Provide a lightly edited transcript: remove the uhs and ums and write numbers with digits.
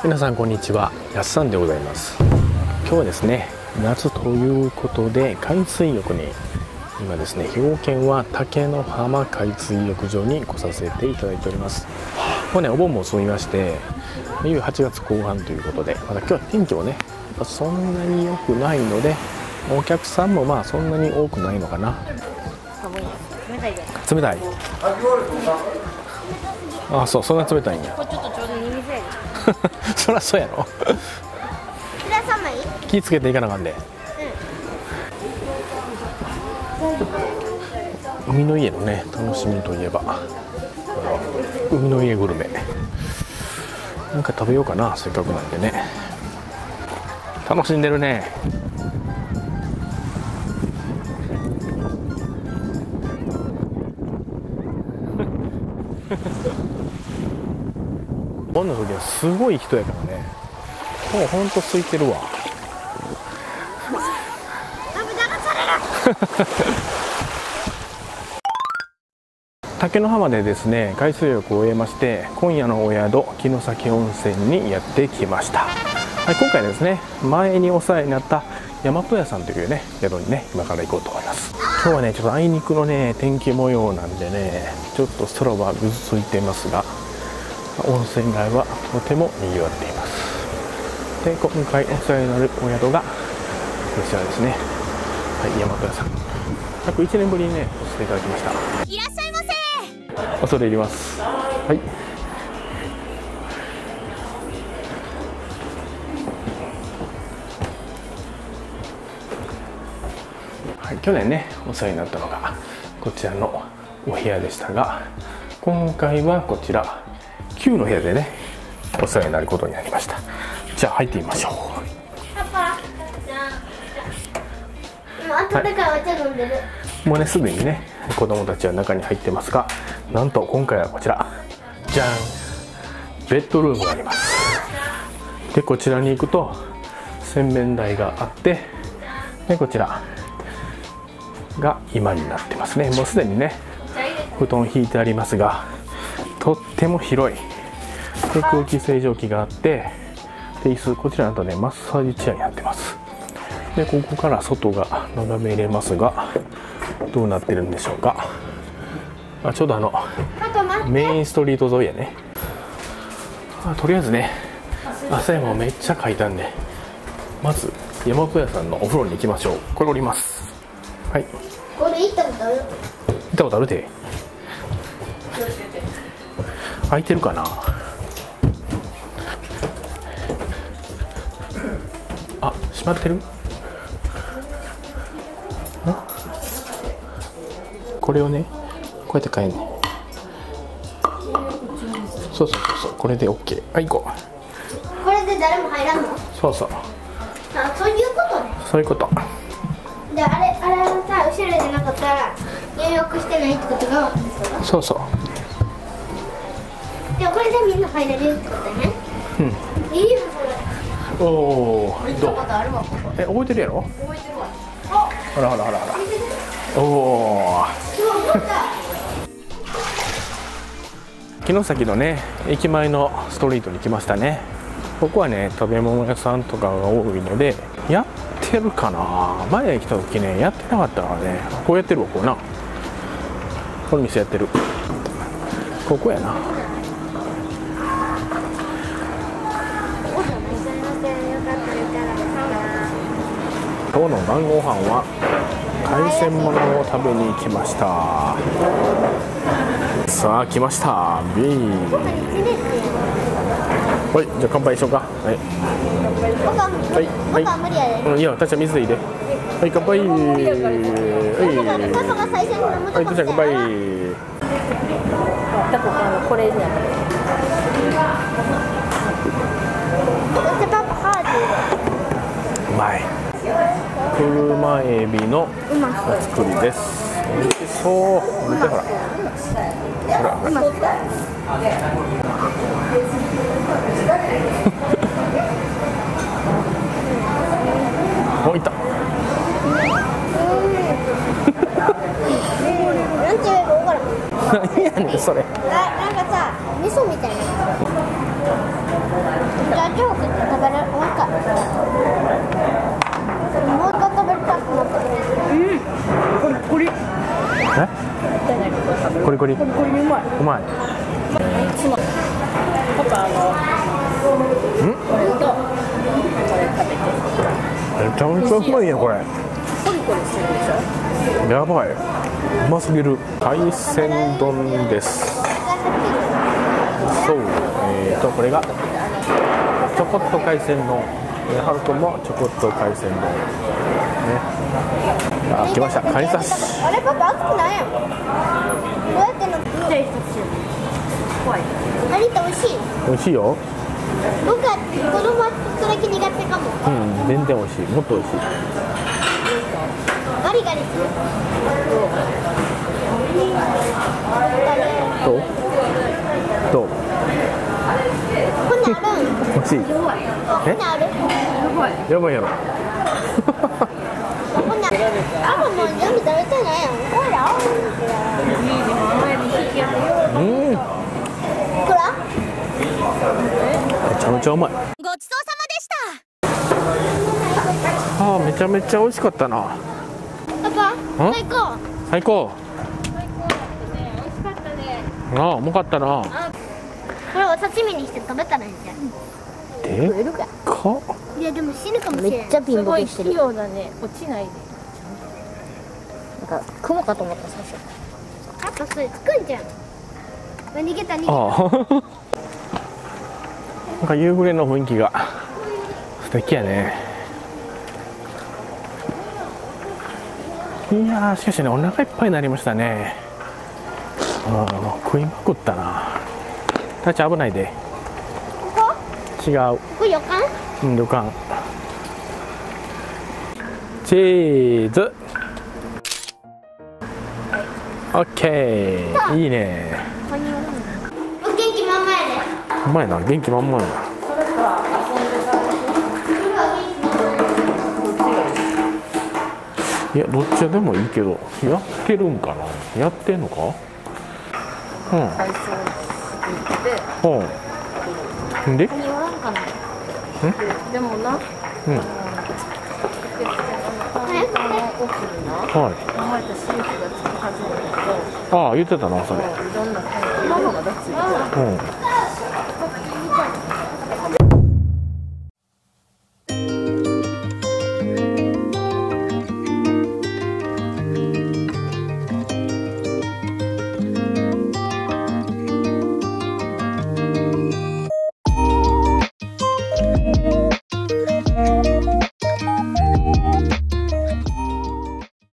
皆さんこんにちは、やっさんでございます。今日はですね、夏ということで海水浴に今ですね、兵庫県は竹の浜海水浴場に来させていただいております。もうね、お盆も過ぎまして、いよいよ8月後半ということで、まだ今日は天気もねそんなに良くないので、お客さんもまあそんなに多くないのかな。冷たい。あ、そう、そんな冷たいんや。これちょっとちょうど2水やで。そりゃそうやろ。気つけていかなあかんで。海の家のね、楽しみといえば海の家グルメなんか食べようかな、せっかくなんでね。楽しんでるね。こんな時はすごい人やからね。もうほんと空いてるわ。竹の浜でですね、海水浴を終えまして、今夜のお宿城崎温泉にやってきました。はい、今回ですね、前にお世話になった大和屋さんというね宿にね、今から行こうと思います。今日はね、ちょっとあいにくのね天気模様なんでね、ちょっと空はぐずついていますが、温泉街はとても賑わっています。で、今回お世話になるお宿がこちらですね。はい、大和屋さん、約1年ぶりにねおしていただきました。 いらっしゃいませ。 恐れ入ります。はい、はい、去年ねお世話になったのがこちらのお部屋でしたが、今回はこちら9の部屋でねお世話になることになりました。じゃあ入ってみましょう。 パパ、今温かいお茶飲んでる。 もうね、すでにね子供たちは中に入ってますが、なんと今回はこちらじゃん、ベッドルームがあります。で、こちらに行くと洗面台があって、でこちらが今になってますね。もうすでにね布団引いてありますが、とっても広い。で、空気清浄機があって、で椅子、こちらだとねマッサージチェアになってます。で、ここから外が眺めれますが、どうなってるんでしょうか。あ、ちょうどメインストリート沿いやね。とりあえずね、汗もめっちゃかいたんで、まず大和屋さんのお風呂に行きましょう。これ降ります。はい。 これ行ったことある？ 行ったことあるで。開いてるかな。あ、閉まってる。これをねこうやって変えんねん。そうそうそうそう、これで OK。 はい、行こう。 これで誰も入らんの？ そうそう、 あ、そういうことね。 そういうこと。 で、あれはさ、後ろじゃなかったら入浴してないってことが分かるんですか？ そうそう。 でもこれでみんな入れるってことね。 うん。 いいよそれ。 おお、 行ったことあるわ、ここ。 覚えてるやろ。 覚えてるわ。 ほらほらほらほら。おお。城崎のね駅前のストリートに来ましたね。ここはね食べ物屋さんとかが多いので、やってるかな。前来た時ねやってなかったからね。こうやってるわ、こうな。この店やってる。ここやな。今日の晩ご飯は海鮮物を食べに来ました。さあ来ました。ビール。はい、じゃあ乾杯しようか。はい。はいはい。いや、私は水でいいで。はい、乾杯。はい。はい、じゃあ乾杯。 これじゃうまい。車エビのお作りです。美味しそう。見てほら。ほらほら。お、いった。 なんて言えば分からん。 何やねんそれ。 なんかさ、味噌みたいな。 じゃあ今日食べるもう一回食べたくなった。 コリコリうまい。 パパこれとこれ食べて。 めちゃめちゃうまいやこれ。 コリコリするでしょ。 やばい、うますぎる。海鮮丼です。そう、これがちょこっと海鮮丼。ハルトもちょこっと海鮮丼。ね。あ、来ました。カニ刺し。 あれパパ熱くないやん。どうやっての？ 怖い。 カニって美味しい。 美味しいよ。 僕は子供はちょっとだけ苦手かも。 うん、全然美味しい。もっと美味しい。 ガリガリする。 どう？どう？ こんなんあるん？ 美味しい。 こんなんある？ やばいやろ。 こんなん。パパも全部食べてないやん。ほら。 うん。 ほら。 めちゃめちゃうまい。 ごちそうさまでした。 あー、めちゃめちゃ美味しかったな。 パパ、最高。 最高。 美味しかったね。 ああ、うまかったな。 これお刺身にして食べたらいいんじゃん。 でっか。 いやでも死ぬかもしれない。 めっちゃピンボケしてる。すごい器用だね。落ちないで。なんか雲かと思った最初。 パパそれつくんじゃん。逃げた逃げた。 ああ。なんか夕暮れの雰囲気が素敵やね。いやー、しかしね、お腹いっぱいになりましたね。食いまくったな。タッチ危ないで。 ここ？ 違う。 ここ旅館？ うん、旅館。チーズ。オッケー。いいね。 元気満々やで。 うまいな、元気満々や。いや、どっちでもいいけど、やってるんかな。やってんのか。うん。 海藻してうん。で。 カニおらんかな。でもな。 うん。 奥にな。 はい。 生まれたシーフがつくはずなんだけど。 ああ、言ってたな、それ。 いろんな卵がついてる。 うん。